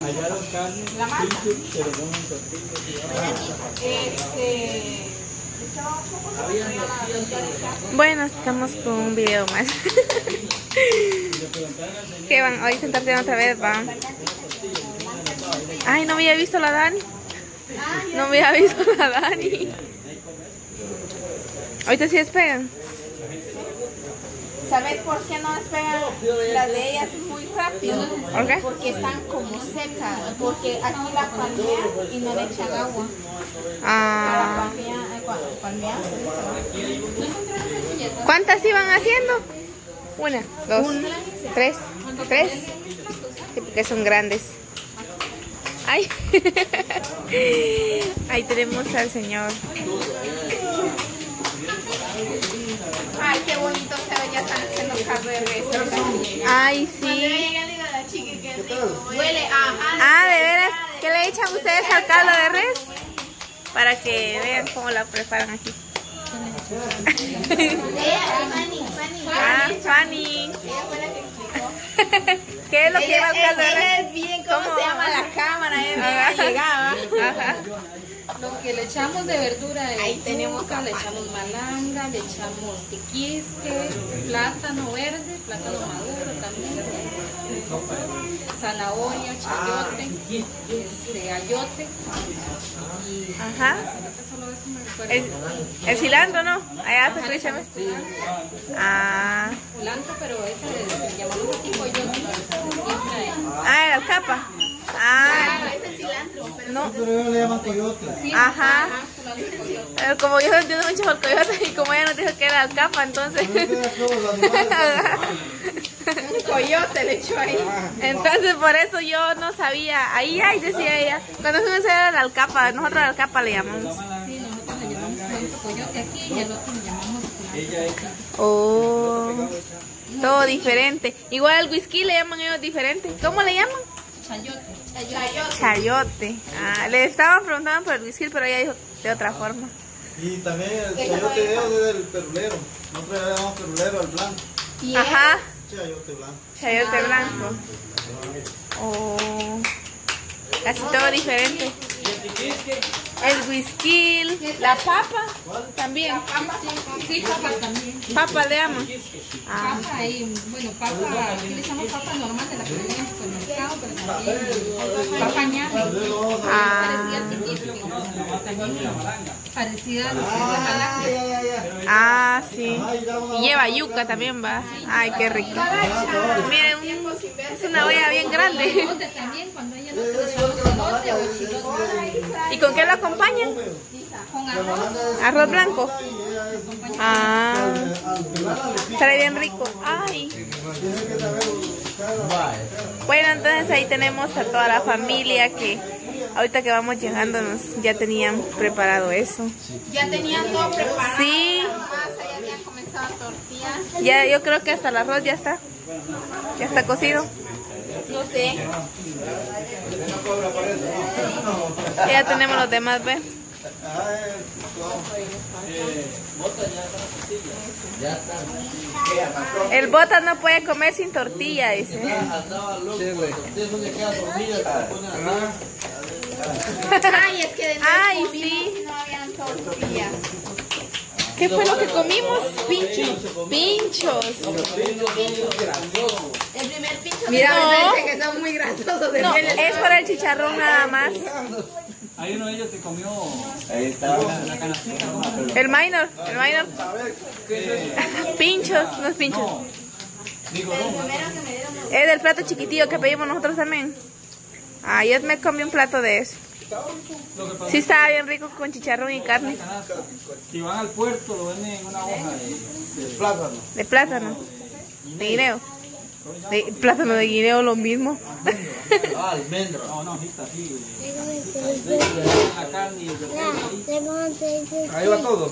Allá los carnes, la masa. pero no en tortillas. Bueno, estamos con un video más. ¿Qué van? Hoy se tortillas otra vez, van. Ay, no me había visto la Dani. No me había visto la Dani. Ahorita sí despegan. ¿Sabes por qué no despegan las de ellas muy rápido? ¿Por qué? Porque están como secas. Porque aquí la palmean y no le echan agua. Ah. Palmean. ¿Cuántas iban haciendo? Una, dos, tres. ¿Tres? Sí, porque son grandes. Ay. Ahí tenemos al señor. Ay, qué bonito se ve, ya están haciendo caldo de res. Ay, Cuando yo sí. llegué, le digo a la chica que rico. Huele, ajá. Ah, ¿de veras? ¿Qué le echan ustedes al caldo de res? Para que vean cómo la preparan aquí. Fanny. Ah, Fanny. Ella fue la que explicó. ¿Qué es lo que lleva el caldo de Ella res? es bien, ¿cómo se llama la cámara? Ella llegaba. Ajá. Lo que le echamos de verdura es Ahí tenemos yuca, le echamos malanga, le echamos tiquisque, plátano verde, plátano maduro también, zanahoria, chayote, ayote y Ajá. solo eso me recuerdo. El cilantro, ¿no? Allá se escucha. Ah. Culantro, pero ese le llamamos tipo ayote. Ah, el alcapa. Ah, Es el cilantro, pero no. Pero ellos le llaman coyote. Ajá. Pero como yo no entiendo mucho por coyote y como ella nos dijo que era alcapa, entonces. un coyote le echó ahí. Entonces por eso yo no sabía. Ahí decía ella. Cuando se era la alcapa, nosotros la alcapa le llamamos. Sí, nosotros le llamamos culantro coyote aquí y el otro le llamamos culantro. Oh, todo diferente. Igual al whisky le llaman ellos diferente. ¿Cómo le llaman? Chayote. Chayote. Ah, le estaban preguntando por el whisky, pero ella dijo de otra forma. Y también el chayote de ellos es del perulero. Nosotros le llamamos perulero al blanco. Ajá. Chayote blanco. Chayote blanco. Oh, casi todo diferente. El whisky, la papa también. Sí, papas también. Papa le llaman. Ah, Papa y, bueno, papa, aquí le echamos papa normal de la que venden en el supermercado, pero también papa ñame, parecida al tiquisque, parecida al malanga. ah, sí. Y lleva yuca también, va. Ay, qué rico. Miren, es una olla bien grande. Elote también, cuando ella no le echamos elote o chilote. ¿Y con qué lo acompañan? Con arroz. Arroz blanco. Ah, estará bien rico. Ay. Bueno, entonces ahí tenemos a toda la familia que ahorita que vamos llegando ya tenían preparado eso. Ya tenían todo preparado. Sí. Masa, ya habían comenzado tortillas. Ya, yo creo que hasta el arroz ya está. Ya está cocido. No sé. Ya tenemos los demás, ¿ve? El Bota no puede comer sin tortilla, dice. Ay, es que de nuevo Ay, comimos sí. y no habían tortillas. ¿Qué fue lo que comimos? Pinchos. El primer pincho Mira, me no. parece que son muy grasosos. De No, pieles. es por el chicharrón nada más. Hay uno de ellos que comió la canastita. El minor. Pinchos, no es pinchos. Digo, El primero que me dieron. Es del plato chiquitillo que pedimos nosotros también. Ah, yo me comí un plato de eso. Sí estaba bien rico con chicharrón y carne. si van al puerto lo venden en una hoja de Plátano. De plátano. De guineo. De plátano de guineo lo mismo. Almendra. no, hojita así. La carne y el de Ahí va todo.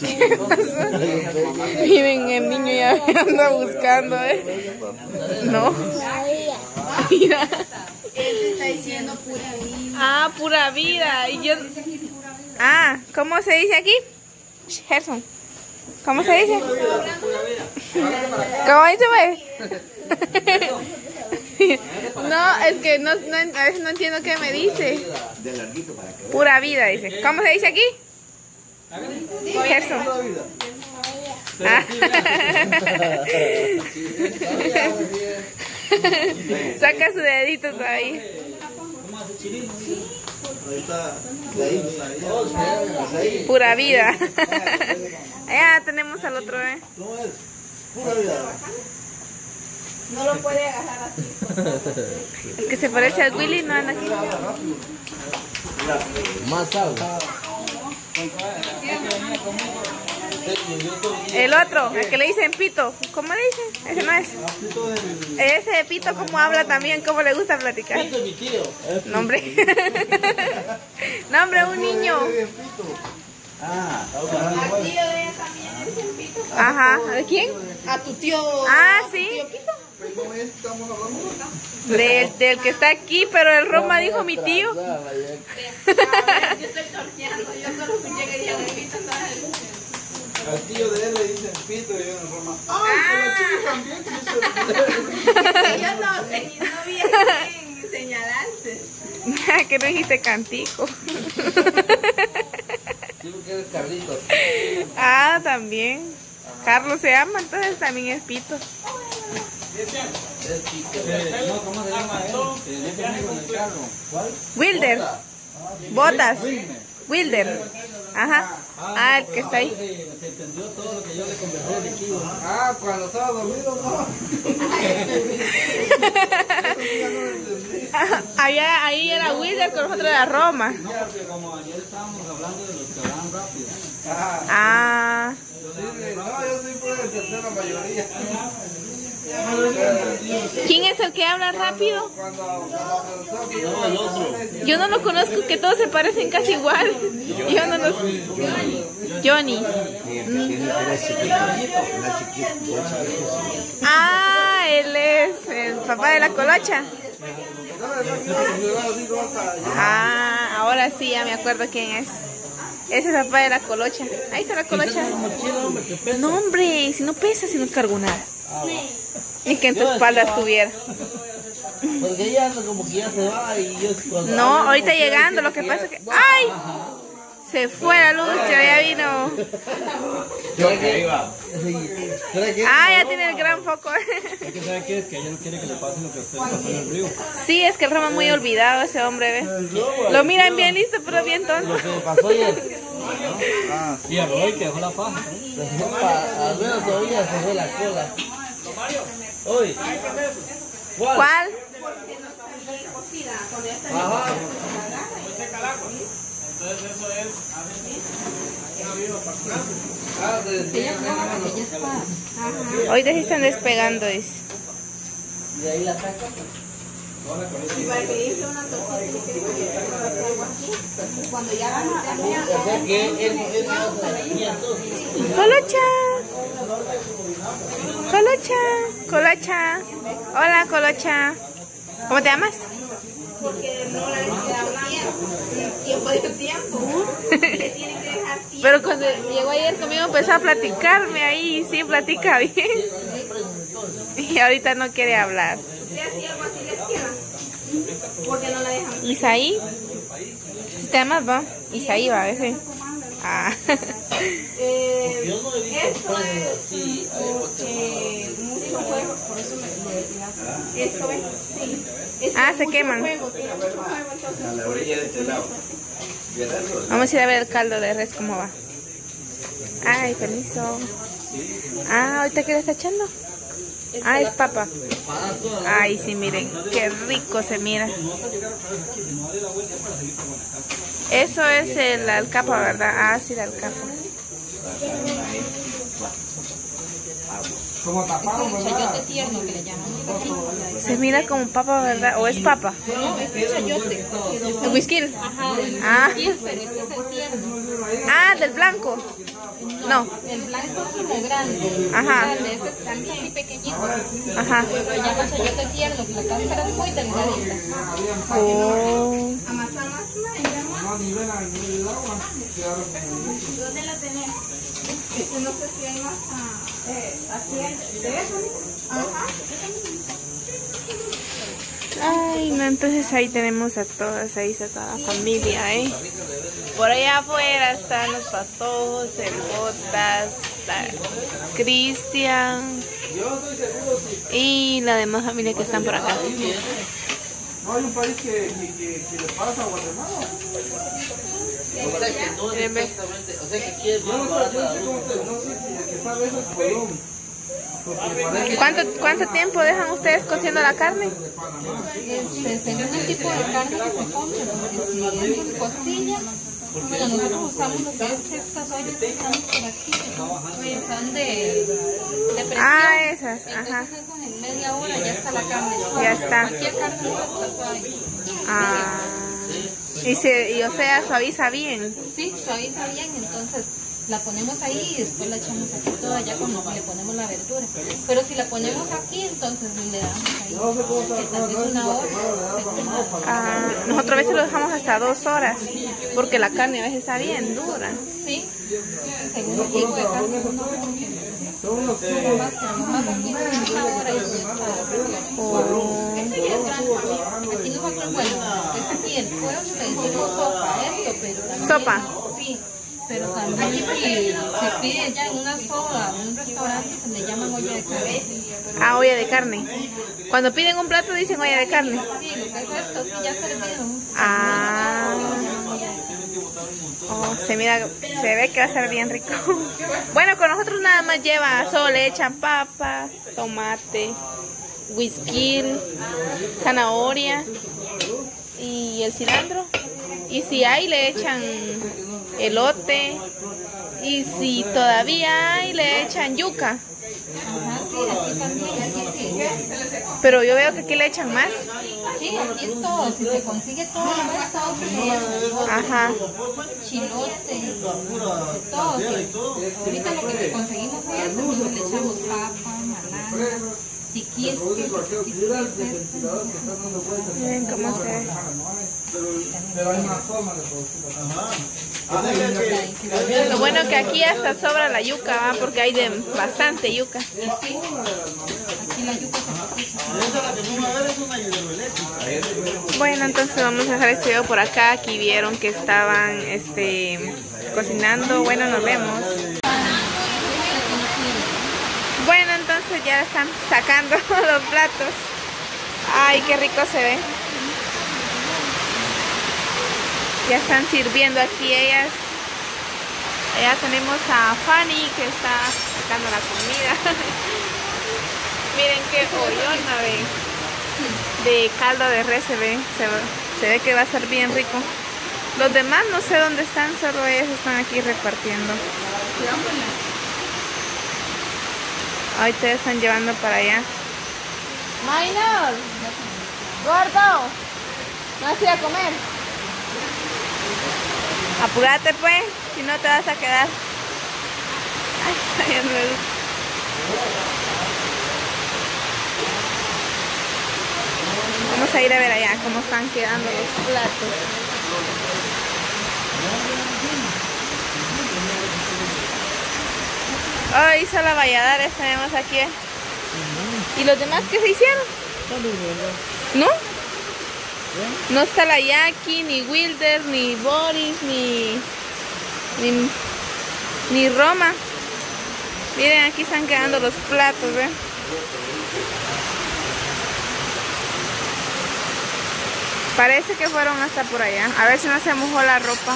Miren, el niño ya anda buscando, No. Mira. Él está diciendo pura vida. Ah, pura vida. Y yo... Ah, ¿cómo se dice aquí? Gerson. ¿Cómo se dice? ¿Cómo dice, pues? No, es que no, a veces no entiendo qué me dice. Pura vida, dice. ¿Cómo se dice aquí? Gerson. Pura vida. Ah. Saca su dedito todavía. Ahí está. Ahí. Pura vida. Ya tenemos al otro, ¿Cómo es? Pura vida. No lo puede agarrar así. El que se parece al Willy no anda aquí. Más agua. El otro, el que le dicen Pito. ¿Cómo le dicen? Ese no es. Ese Pito, ¿cómo habla también? ¿Cómo le gusta platicar? Pito es mi tío. Nombre. Nombre, un niño. Ah, Al tío de ella también le dicen Pito. Ajá. ¿De quién? A tu tío. Ah, sí. ¿Cómo es? Estamos hablando. Del que está aquí, pero el Roma dijo mi tío. A ver, yo estoy torneando. Yo solo escuché que dijeron Pito. Al tío de él le dicen Pito y yo en Roma. ¡Ay, que la chica también! Yo no sé, no vi a quién señalarte. Que no dijiste cantico. digo que eres Carlitos. Ah, también. Carlos se llama, entonces también es Pito. No, ¿cómo se llama él? ¿Cuál? Wilder. Botas. Wilder. Ajá. Ah, el que está ahí. Se entendió todo lo que yo le conversé de tío. Ah, cuando estaba dormido, no. Ahí era Wilder, con nosotros era Roma. No, porque como ayer estábamos hablando de los que hablan rápido. Ah. No, yo sí puedo entender la mayoría. ¿Quién es el que habla rápido? No, el otro. Yo no lo conozco, que todos se parecen casi igual. Yo no los... Johnny. Ah, él es el papá de la colocha. Ah, ahora sí, ya me acuerdo quién es. Ese es el papá de la colocha. Ahí está la colocha. No, hombre, si no pesa, si no cargo nada. Ni que en tu espalda estuviera. Porque ella anda como que ya se va y yo cuando... No, ahorita llegando, lo que pasa es que... ¡Ay! Se fue la luz, ya vino. Ah, ya tiene el gran foco. Es que ¿sabe qué es? Que ella no quiere que le pase lo que a usted le pasó en el río. Sí, es que el Roma muy olvidado ese hombre, ¿ve? Lo miran bien listo, pero bien tonto. Lo que le pasó ayer. Y a Roy que dejó la paja. Al menos todavía se fue la cola. Oye, ¿Cuál? Ajá. Entonces eso es... Ahorita sí están despegando, dice. Y ahí la saca. Y para que hice una tortilla que algo así. Cuando ya la O sea que él no se la entonces. Colocha. Colocha. Colocha. Hola, Colocha. ¿Cómo te llamas? porque no la dejan tiempo de tiempo. Le tienen que dejar tiempo. Pero cuando llegó ayer conmigo empezó a platicarme ahí, sí, platica bien. Y ahorita no quiere hablar. Si así algo así les queda, porque no la dejan. Isaí. ¿Te llamas, va? Isaí va a veces. Ah. Esto es porque mucho fuego, por eso me esto es, sí. Ah, se queman. Fuego, tiene mucho fuego, entonces, A la orilla de este lado. Vamos a ir a ver el caldo de res cómo va. Ay, permiso. Ah, ¿ahorita qué le está echando? Ah, es papa. Ay, sí, miren, qué rico se mira. Eso es el alcapa, ¿verdad? Ah, sí, el alcapa. Es el chayote tierno que le llamamos aquí. Se mira como papa, ¿verdad? ¿O es papa? No, es el chayote. ¿El whisky? Ajá, el Ah. whisky, pero este es el tierno. Ah, del blanco. No. El blanco es como grande. Ajá. Grande, este es así pequeñito. Ajá. Se llama chayote tierno, que la cáscara es muy delgadita. Oh. amasa más, ¿dónde la tenés? No sé si hay más aquí de eso. Ajá. Ay, no, entonces ahí tenemos a todas, ahí está toda la familia, ¿eh? Por allá afuera están los patojos, el Botas, Cristian y la demás familia que están por acá. No hay un país que le pasa a Guatemala. O sea que no es exactamente, o sea que quiere Yo más no barata la sé luz. no sé si el que sabe eso es Colón. Porque parece ¿Cuánto tiempo dejan ustedes cociendo la carne? Según el tipo de carne que se compra, porque si es costilla, bueno, nosotros usamos lo que es estas ollas que están por aquí, que son de presión. Ah, esas, ajá. Entonces eso en media hora ya está la carne. Ya está. Cualquier carne está suave. Ah, y o sea, suaviza bien. Sí, suaviza bien, entonces la ponemos ahí y después la echamos aquí toda ya cuando le ponemos la verdura. Pero si la ponemos aquí, entonces le damos ahí, que tal vez una hora. Ah, nosotros a veces lo dejamos hasta 2 horas, porque la carne a veces está bien dura. Sí, según el tipo de carne uno más aquí una hora y ya está. Aquí nosotros, bueno, es aquí el pueblo, le decimos sopa esto, pero también, ¿Sopa? Sí. Pero también si se pide ya en una sopa, en un restaurante, se le llama olla de carne. Ah, olla de carne. Cuando piden un plato dicen olla de carne. Sí, lo que es esto, sí, ya servido. Ah. Oh, se ve que va a ser bien rico. Bueno, con nosotros nada más lleva solo le echan papa, tomate, whisky, zanahoria y el cilantro. Y si hay le echan elote, y si todavía hay le echan yuca. Ajá, sí, aquí también, aquí sí. Pero yo veo que aquí le echan más. Sí, aquí todo, si se consigue todo, todo se le echa. Ajá. Chilote, todo, sí. Ahorita lo que conseguimos es, entonces le echamos papa, malanga, tiquisque, Miren cómo se ve. pero hay una forma de producirlo. Lo bueno que aquí hasta sobra la yuca, ¿va? Porque hay bastante yuca. aquí la yuca se Bueno, entonces vamos a dejar este video por acá. Aquí vieron que estaban cocinando. Bueno, nos vemos. Bueno, entonces ya están sacando los platos. Ay, qué rico se ve. Ya están sirviendo aquí ellas. Allá tenemos a Fanny que está sacando la comida. Miren qué ollona de caldo de res se ve que va a ser bien rico. Los demás no sé dónde están, solo ellos están aquí repartiendo. Ahí te están llevando para allá. Minor, gordo, ¿no vas a ir a comer? Apúrate pues, si no te vas a quedar. Ay, no me gusta. Vamos a ir a ver allá cómo están quedando los platos. Hoy solo Valladares tenemos aquí. ¿Y los demás qué se hicieron? ¿No? No está la Jackie, ni Wilder, ni Boris, ni Roma. Miren, aquí están quedando los platos, ¿ven? Parece que fueron hasta por allá. A ver si no se mojó la ropa.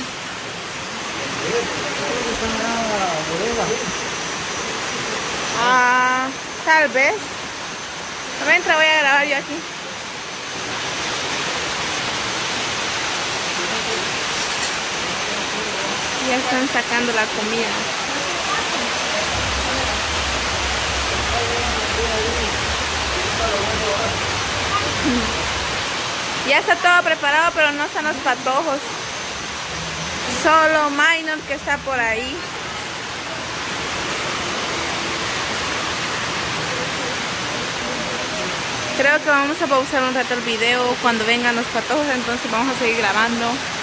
Ah, tal vez. Mientras voy a grabar yo aquí. Ya están sacando la comida. Ya está todo preparado, pero no están los patojos. Solo Minor que está por ahí. Creo que vamos a pausar un rato el video cuando vengan los patojos, entonces vamos a seguir grabando.